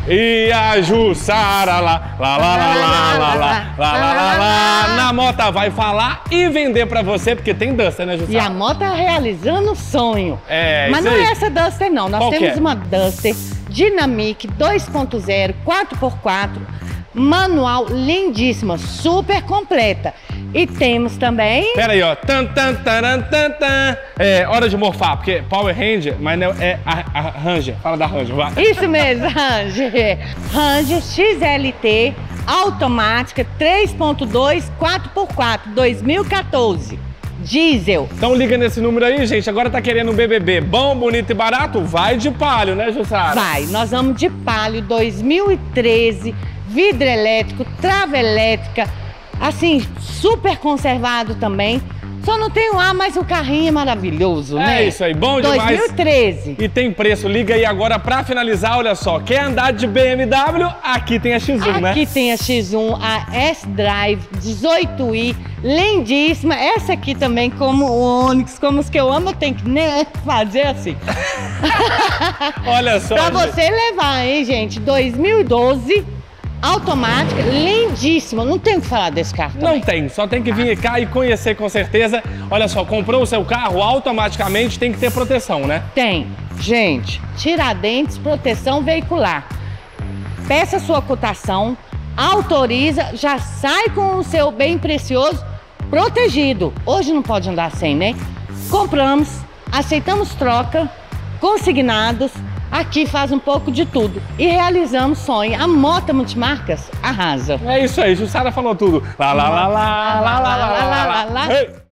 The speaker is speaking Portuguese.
E a Jussara lá, na Mota vai falar e vender pra você, porque tem Duster, né, Jussara? E a Mota realizando o sonho. É, mas isso não aí. é essa Duster, não. Nós Qual que temos é? uma Duster Dynamic 2.0, 4x4, manual, lindíssima, super completa. E temos também... Pera aí, ó. Tan, tan, taran, tan, tan. É hora de morfar, porque Power Ranger, mas não é a Ranger. Fala da Ranger, vai. Isso mesmo, Ranger. Ranger XLT, automática, 3.2, 4x4, 2014. Diesel. Então liga nesse número aí, gente. Agora tá querendo um BBB bom, bonito e barato? Vai de Palio, né, Jussara? Vai, nós vamos de Palio 2013, vidro elétrico, trava elétrica, assim, super conservado também. Só não tem o ar, mas o carrinho é maravilhoso, né? É isso aí, bom demais. 2013. E tem preço, liga aí agora pra finalizar, olha só. Quer andar de BMW? Aqui tem a X1, né? Aqui tem a X1, a S-Drive 18i, lindíssima. Essa aqui também, como o Onix, como os que eu amo, eu tenho que fazer assim. Olha só, Pra gente. você levar, hein, gente? 2012, automática, lindíssima. Não tem o que falar desse carro também. Não tem, só tem que vir cá e conhecer com certeza. Olha só, comprou o seu carro, automaticamente tem que ter proteção, né? Tem. Gente, Tiradentes, proteção veicular. Peça sua cotação, autoriza, já sai com o seu bem precioso protegido. Hoje não pode andar sem, né? Compramos, aceitamos troca, consignados. Aqui faz um pouco de tudo. E realizamos sonho. A Mota Multimarcas arrasa. É isso aí, Jussara falou tudo. Lá. Ei!